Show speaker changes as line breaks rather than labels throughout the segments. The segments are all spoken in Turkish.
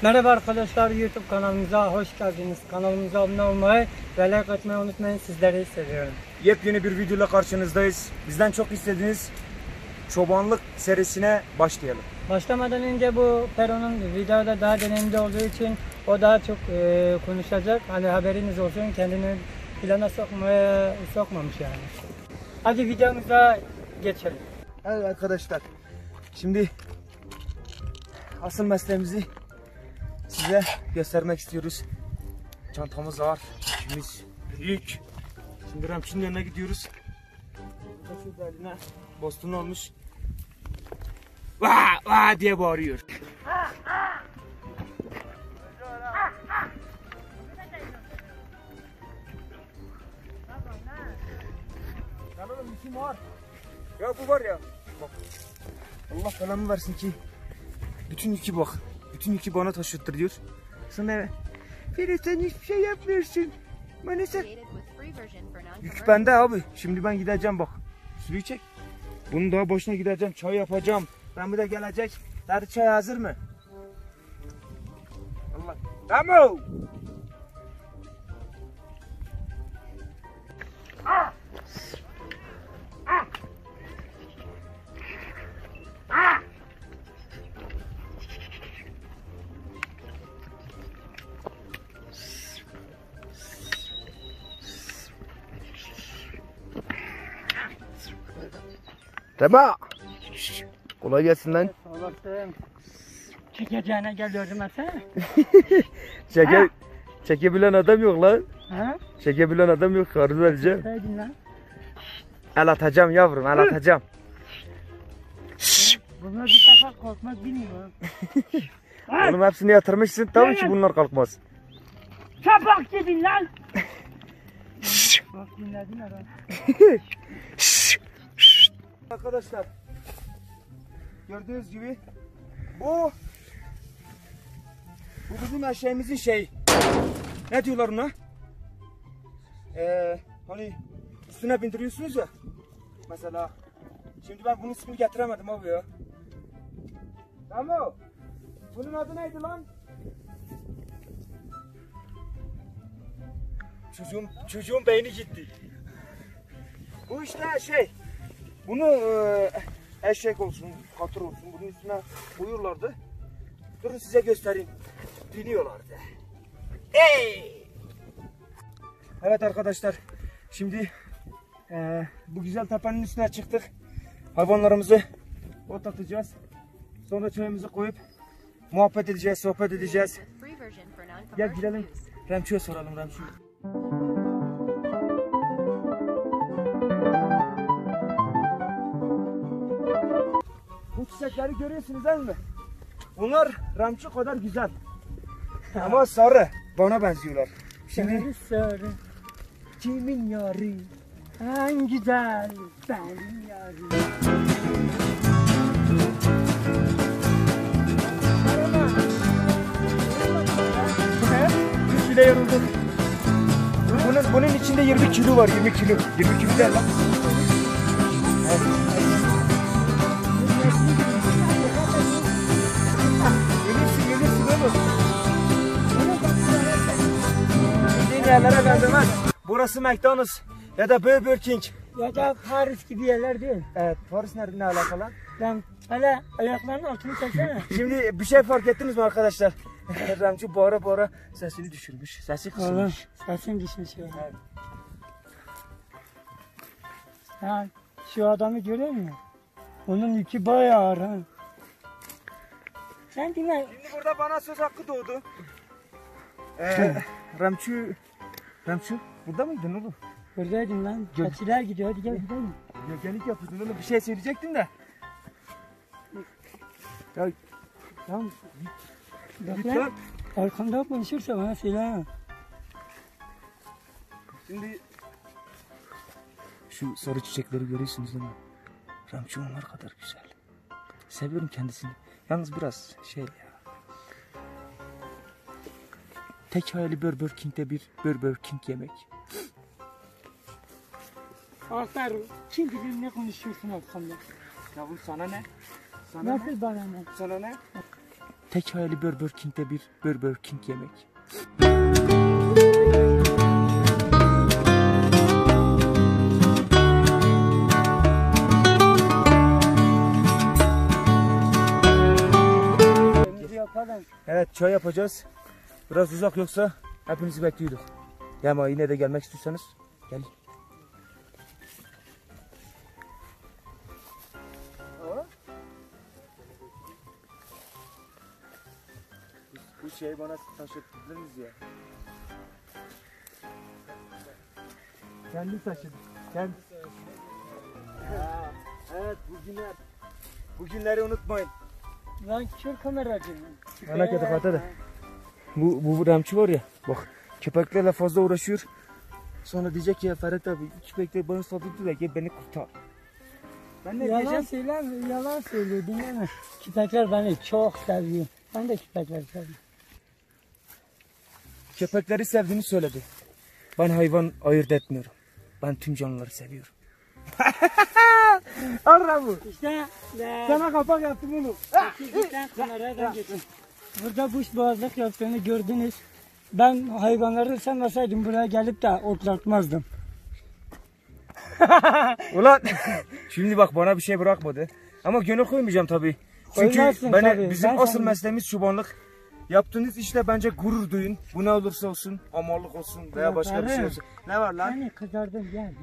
Merhaba arkadaşlar, YouTube kanalımıza hoş geldiniz. Kanalımıza abone olmayı ve like atmayı unutmayın. Sizleri seviyorum.
Yepyeni bir videoyla karşınızdayız. Bizden çok istediğiniz çobanlık serisine başlayalım.
Başlamadan önce bu Pero'nun videoda daha deneyimli olduğu için o daha çok konuşacak. Hani haberiniz olsun, kendini plana sokmamış yani. Hadi videomuza geçelim.
Evet arkadaşlar. Şimdi asıl mesleğimizi size göstermek istiyoruz. Çantamız var, içimiz büyük. Şimdi Ramçı'nın yanına gidiyoruz. Şurada eline boston olmuş. Vaa vaa diye bağırıyor. Lan oğlum işim var. Ya bu var ya. Bak. Allah belamı versin ki. Bütün yükü bak. Bütün yükü bana taşıttır diyor. Sonra Ferit sen hiçbir şey yapmıyorsun. Bana sen. Yük bende abi. Şimdi ben gideceğim bak. Suyu çek. Bunun daha başına gideceğim. Çay yapacağım. Ben bir de gelecek. Hadi çay hazır mı? Allah. Tamam. Tamam. Kolay gelsin lan.
Olasın. Çekeceğine geliyorum sen.
Çekebilen adam yok lan.
Ha?
Çekebilen adam yok. Karnı vereceğim.
Neydin lan?
El atacağım yavrum, el atacağım.
Bunlar bir sefer korkmak bilmiyor.
Oğlum hepsini yatırmışsın. Tabii ki bunlar kalkmaz.
Çapak dedin lan. Bak dinledin adam.
Arkadaşlar gördüğünüz gibi bu bizim eşeğimizin şeyi. Ne diyorlar ona? Hani üstüne bindiriyorsunuz ya. Mesela şimdi ben bunun ismini getiremedim abi ya. Tamam. Bunun adı neydi lan? Çocuğun beyni gitti. Bu işte şey. Bunu eşek olsun, katır olsun, bunun üstüne koyuyorlardı. Durun size göstereyim. Biniyorlardı. Hey! Evet arkadaşlar, şimdi bu güzel tepenin üstüne çıktık. Hayvanlarımızı otlatacağız. Sonra çayımızı koyup muhabbet edeceğiz, sohbet edeceğiz. Gel gidelim, Remçi'ye soralım Remçi. Bu çiçekleri görüyorsunuz değil mi? Bunlar Ramçı kadar güzel. Ama sarı. Bana benziyorlar.
Şimdi sarı.
Kimin yarı?
En güzel benim yarım.
Bir kilo yoruldum. Bunun içinde 20 kilo var. 20 kilo. 20 kilo değil lan. Gelirsin oğlum. Bildiğin yerlere benzemez. Burası McDonald's ya da Burger King.
Ya da Paris gibi yerler değil.
Evet, Paris nerede ne alakalı?
Ben hele ayaklarının altını çeksene.
Şimdi bir şey fark ettiniz mi arkadaşlar? Ramçı bağıra sesini düşürmüş. Sesi kısılmış.
Sesin düşmüş ya.
Evet.
Ha, şu adamı görüyor musun? Onun yükü bayağı ağır ha. Sen dinle.
Şimdi burada bana söz hakkı doğdu. Ramçı burada mıydın oğlum?
Buradaydım lan. Keçiler gidiyor, hadi gel gidelim.
Gölgelik yapıyordun oğlum. Bir şey söyleyecektin de. Ya
Tamam. Bak
lütfen.
lan, arkamda konuşursa bana söyle ha.
Şimdi şu sarı çiçekleri görüyorsunuz değil mi? Ramçı onlar kadar güzel. Seviyorum kendisini. Yalnız biraz şey ya. Tek hayali Burger King'de bir Burger King yemek.
Aferin. Kim bilir ne konuşuyorsun arkamda?
Ya bu sana ne?
Nasıl bana ne?
Sana ne? tek hayali Burger King'de bir Burger King yemek.
Yapalım.
Evet, çay yapacağız. Biraz uzak, yoksa hepinizi bekliyorduk. Ya ama yine de gelmek istiyorsanız gelin. Bu şeyi bana taşıttınız ya. Kendi taşıdı. Kendi. Evet, bugünleri unutmayın.
Ben kör kameracıyım.
Ana kedi da. Bu Ramçı var ya, bak köpeklerle fazla uğraşıyor. Sonra diyecek ya Ferhat abi, köpekler bana saldırdı da gel beni kurtar. Ben ne diyeceğim?
Yalan söylüyor, dinleme. Köpekler beni çok seviyor. Ben de köpekleri seviyorum.
Köpekleri sevdiğini söyledi. Ben hayvan ayırt etmiyorum. Ben tüm canlıları seviyorum. Arra bu.
İşte
Sana kapak yaptım onu.
sen kameradan geçin. Burada buş boğazlık yaptığını gördünüz. Ben hayvanları sevmeseydim buraya gelip de otlatmazdım.
Ulan şimdi bak, bana bir şey bırakmadı. Ama gönül koymayacağım tabii. Çünkü
Koymazsın tabii.
bizim
Ben
asıl
sana-
mesleğimiz çobanlık. Yaptığınız işle bence gurur duyun. Bu ne olursa olsun, amallık olsun veya başka bir şey olsun. Ne var lan?
Hani kızardım gel.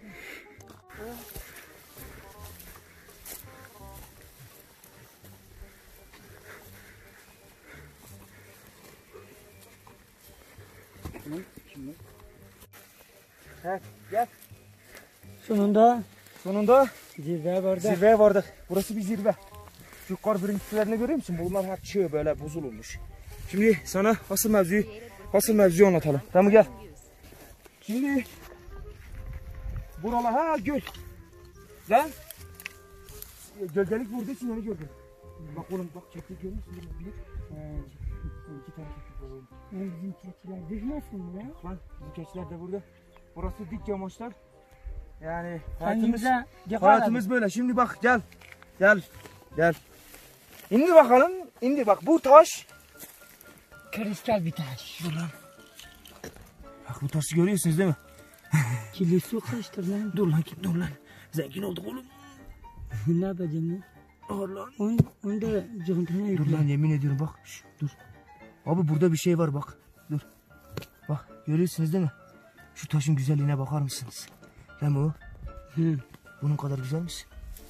He, gel.
Sonunda
Sonunda
zirveye vardı.
zirveye vardık. Burası bir zirve. Yukarı birincilerini görüyor musun? Bunlar hep çığ, böyle bozulmuş. Şimdi sana asıl mevzuyu anlatalım. Tamam, gel. Şimdi buralar göl. Lan gölgelik vurduğu için yeni gördüm. Bak oğlum, bak çektik, görüyor musun? Bir, iki tane çektik oğlum.
Bizim keçiler düşmesin mi ya?
Lan bizim keçiler de burada. Burası dik yamaçlar. Yani
Kendimize
hayatımız böyle. Şimdi bak, gel. Gel. İndi bakalım. İndi bak, bu taş.
Kristal bir taş.
Dur lan. Bak, bu taşı görüyorsunuz değil mi?
Kilosu kaçtır lan?
Dur lan. Zengin olduk oğlum.
Ne yapacağım lan?
Ağır lan.
Onu da contuna
Dur
yükle.
lan, yemin ediyorum bak. Şş, dur. Abi burada bir şey var bak. Dur. Bak, görüyorsunuz değil mi? Şu taşın güzelliğine bakar mısınız? Değil mi o?
Hı.
Bunun kadar güzel misin?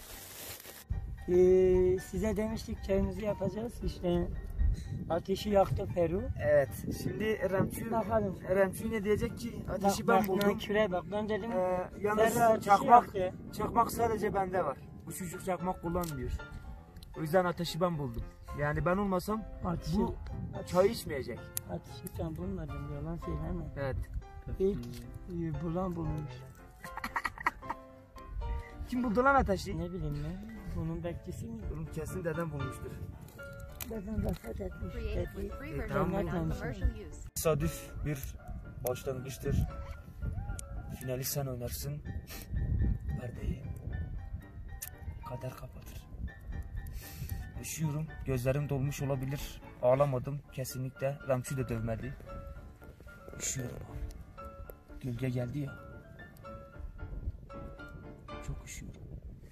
Size demiştik çayımızı yapacağız. İşte ateşi yaktı Peru.
Evet. Şimdi
Bakalım.
Remçi ne diyecek ki? Ateşi
Bak,
ben buldum.
Küre bak, ben dedim.
Yalnız
Serra ateşi
çakmak
yaktı.
sadece bende var. Bu çocuk çakmak kullanmıyor. O yüzden ateşi ben buldum. Yani ben olmasam
Ateşi,
bu çay içmeyecek.
ateşi sen bulmadın, yalan söyleme.
Evet.
İlk bulan bulmuş.
Kim buldu lan ateşi?
Ne bileyim ben, bunun bekçisi mi?
Oğlum kesin dedem bulmuştur.
Dedim vefat etmiş
Created
dedi.
with free
tamam.
version and non-commercial use.
Tesadüf bir başlangıçtır. Finali sen oynarsın. Perdeyi kader kapatır. Üşüyorum. Gözlerim dolmuş olabilir. Ağlamadım kesinlikle. Ramçı da dövmedi. Üşüyorum abi. Gölge geldi ya. Çok üşüyorum.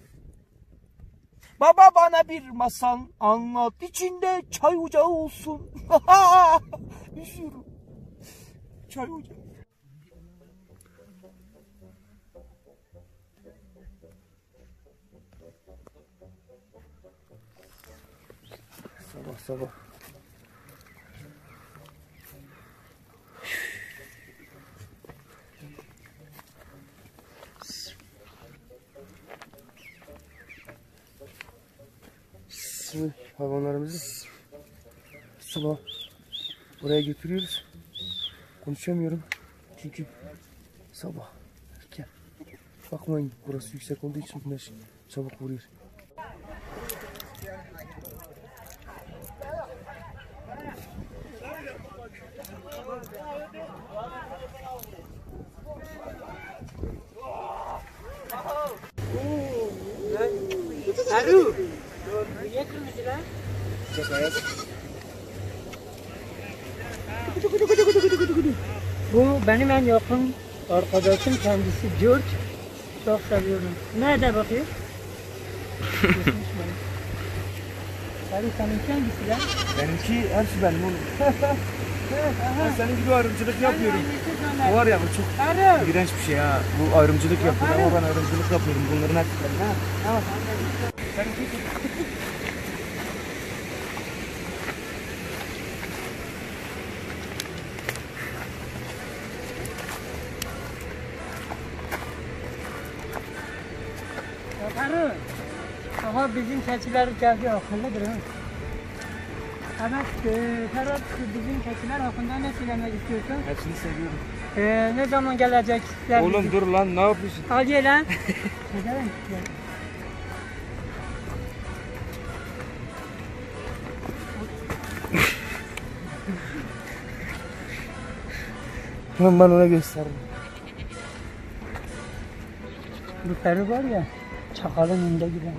Baba bana bir masal anlat. İçinde çay ocağı olsun. Üşüyorum. Çay ocağı. Sabah. Hayvanlarımızı sabah buraya götürüyoruz. Konuşamıyorum çünkü sabah erken. Bakmayın, burası yüksek olduğu için güneş çabuk vuruyor.
Peru. Niye kırmızı lan? Bu benim en yakın arkadaşım, kendisi George. Çok seviyorum. Nerede bakıyor? Abi seninki hangisi lan?
Benimki hepsi benim oğlum. Ben senin gibi ayrımcılık yapıyorum. O var ya bu çok iğrenç bir şey ha. Bu ayrımcılık yapıyor ama ben ayrımcılık yapıyorum bunların hepsinden. Ha? Tamam. Seninki
Yaparım. Aha bizim keçiler geldi akıllıdır ha. Evet, Ferhat bizim keçiler hakkında ne söylemek istiyorsun?
hepsini seviyorum.
Ne zaman gelecek?
Oğlum dur lan ne yapıyorsun?
Al ye lan. Gidelim.
Lan ben ona gösteririm.
Bu Ferhat var ya, çakalın önünde gider.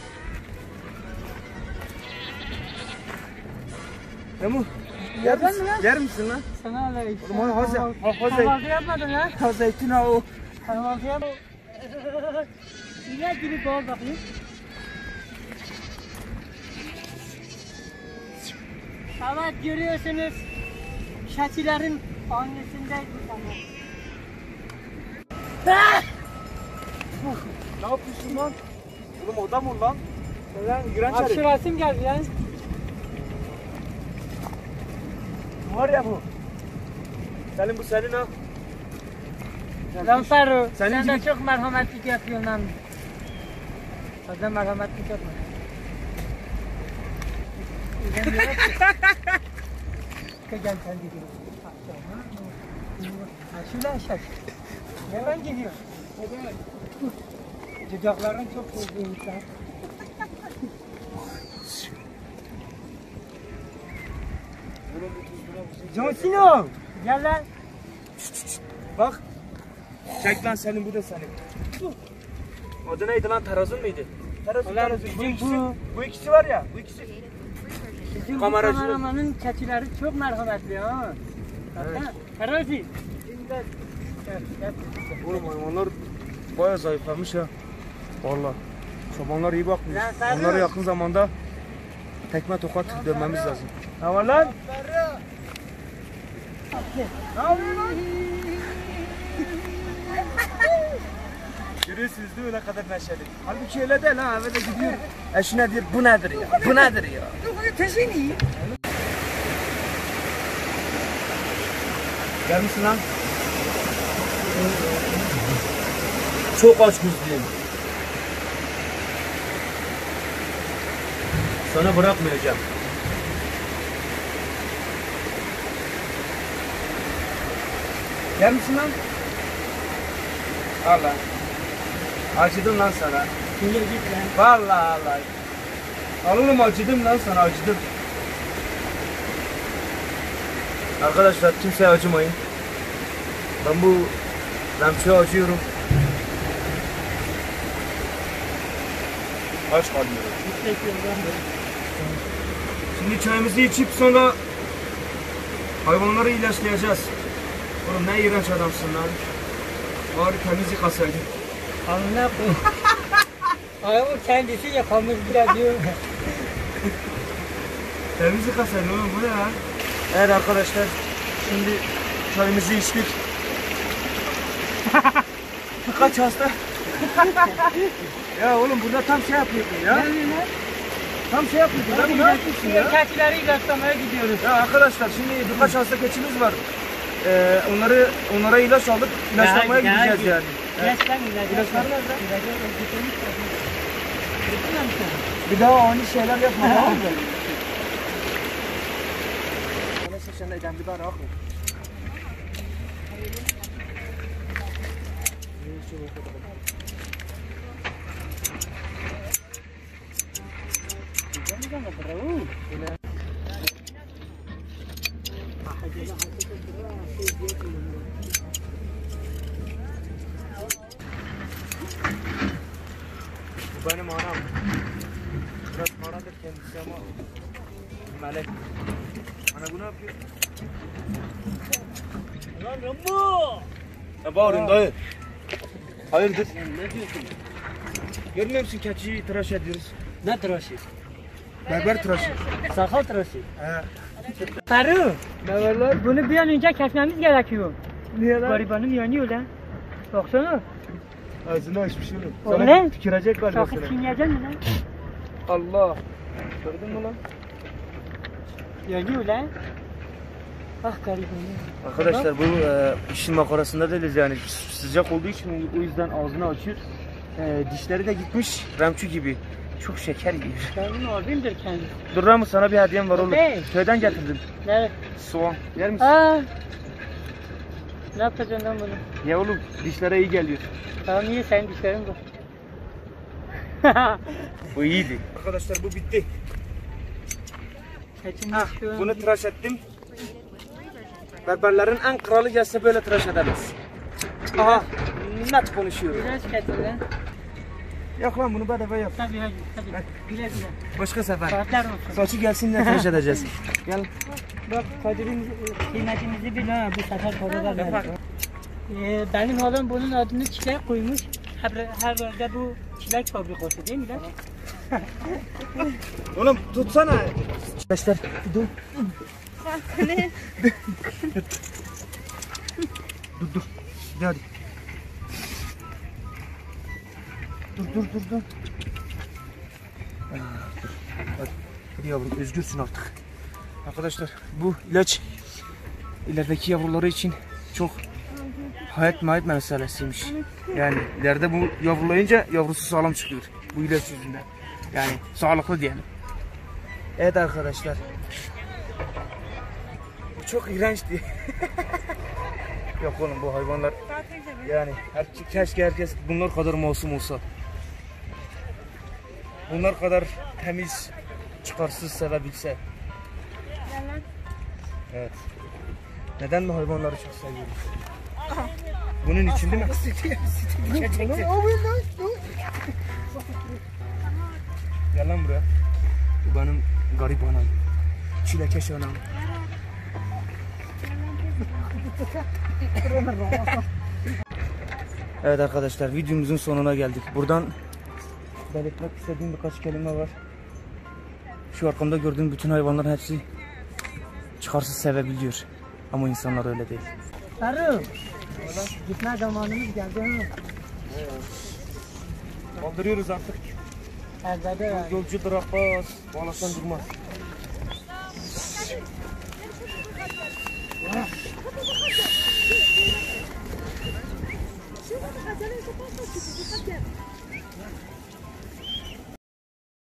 Emu,
Yer misin lan?
yer misin lan?
Sana öyle.
Oğlum hadi
Kahvaltı yapmadın lan.
ha zeytin ha o.
Kahvaltı yap. İnek gibi doğal bakayım. Evet görüyorsunuz. Şatilerin annesindeydi sana.
Ne yapıyorsun lan? Oğlum o da mı lan? Lan iğrenç herif.
Hapşırasım geldi lan.
Var ya bu. Selim bu senin ha.
Lan Ferru,
Senin
sen de
gibi-
çok merhametlik yapıyorsun lan. Fazla merhametlik yapma. Gel sen gidiyorsun. Şuradan şaş. Hemen gidiyor. Cicakların çok sevdiğimler.
John Cena.
Gel lan.
Bak. Çek lan Selim bu da senin. Adı neydi lan tarazın mıydı? Tarazın
Ulan
tarazın. Bu
bizim
ikisi, bu ikisi var ya. Bu ikisi.
Bizim
Kameracı.
bu kameramanın keçileri çok merhametli ha.
Evet.
Terazi. Gel.
Oğlum hayvanlar bayağı zayıflamış ya. Vallahi. Çobanlar iyi bakmıyor.
Lan Ferru.
Onları yakın zamanda tekme tokat dövmemiz lazım. Ne var lan? Ne yapıyorsun lan? Görüyorsunuz değil mi ne kadar neşeli. Halbuki öyle değil ha. Böyle gidiyor. Eşine diyor bu nedir ya? Bu nedir ya? Gelmişsin lan. Çok aç gözlüyüm. Sana bırakmayacağım. Gelmişsin lan. Allah. Acıdım lan sana.
Yürü git lan.
Vallahi Allah. Al oğlum acıdım lan sana acıdım. Arkadaşlar kimseye acımayın. Ben bu Ramço'ya acıyorum. Aç kalıyorum. Şimdi çayımızı içip sonra hayvanları ilaçlayacağız. Oğlum ne iğrenç adamsın lan. Bari temiz yıkasaydın.
Alnına koy. Ayağımı kendisi yıkamış bile diyor.
Temiz yıkasaydın oğlum bu ne ya? Evet arkadaşlar şimdi çayımızı içtik. Kaç hasta? Ya oğlum burada tam şey yapıyordun ya. Tam şey yapıyordun. Lan ne yapıyorsun ya?
Keçileri ilaçlamaya gidiyoruz.
Ya arkadaşlar şimdi birkaç hasta keçimiz var. Onlara ilaç aldık. İlaçlamaya gideceğiz yani.
Geç lan ilacı.
İlaçlar nerede?
İlacı
Bir daha aynı şeyler yapma tamam mı? Bir daha rahat ol. Bu benim anam. Biraz paradır kendisi ama Melek. Ana bu ne yapıyor?
Lan Rambo!
Ne bağırıyorsun dayı? Hayırdır?
Ne diyorsun?
Görmüyor musun keçiyi tıraş ediyoruz?
Ne tıraşı?
Berber tıraşı.
Sakal tıraşı.
He.
Faruk,
Ne var lan?
bunu bir an önce kesmemiz gerekiyor.
Niye lan?
Garibanım yanıyor lan. Baksana.
Ağzını açmış oğlum.
O
Sana
ne?
tükürecek galiba
Sakız
sana.
çiğneyecek mi lan?
Allah. Gördün mü lan?
Yanıyor lan. Ah garibanım.
Arkadaşlar bu işin makarasında değiliz yani sıcak olduğu için o yüzden ağzını açıyor. Dişleri de gitmiş Ramçu gibi. Çok şeker yiyor.
Benim abimdir kendisi.
Dur Ramus sana bir hediyem var oğlum.
Hey.
Köyden getirdim.
Ne?
Soğan. Yer misin?
Aa. Ne yapacaksın lan bunu?
Ya oğlum dişlere iyi geliyor.
Tamam niye senin dişlerin bu?
Bu iyiydi. Arkadaşlar bu bitti.
Saçını şu
Bunu tıraş ettim. Berberlerin en kralı gelse böyle tıraş edemez. Aha net konuşuyor.
biraz getir lan.
Yok lan bunu bedava yap.
Tabii hadi. Hadi. Güle güle.
Başka sefer.
Saatler olsun.
Saçı gelsin ne tıraş edeceğiz. Gel.
Bak Kadir'in kıymetimizi bil ha. Bu sefer konuda ver. Benim oğlum bunun adını çilek koymuş. Her yerde bu çilek fabrikası değil mi lan?
Oğlum tutsana. Arkadaşlar dur. Dur. Hadi. Dur. Hadi. Hadi yavrum özgürsün artık. Arkadaşlar bu ilaç ilerideki yavruları için çok hayat meselesiymiş. Yani ileride bu yavrulayınca yavrusu sağlam çıkıyor. Bu ilaç yüzünden. Yani sağlıklı diyelim. Evet arkadaşlar. Bu çok iğrençti. Yok oğlum bu hayvanlar yani keşke herkes bunlar kadar masum olsa. Bunlar kadar temiz, çıkarsız sevebilse. Evet. Neden mi hayvanları çok seviyoruz? Bunun için değil mi? Gel lan buraya. Bu benim garip anam. Çilekeş anam. Evet arkadaşlar videomuzun sonuna geldik. Buradan belirtmek istediğim birkaç kelime var. Şu arkamda gördüğüm bütün hayvanların hepsi çıkarsız sevebiliyor. Ama insanlar öyle değil.
Faruk. Gitme zamanımız geldi ha.
Kaldırıyoruz artık.
Elbette ya.
Yolcu bırakmaz, bağlasan durmaz.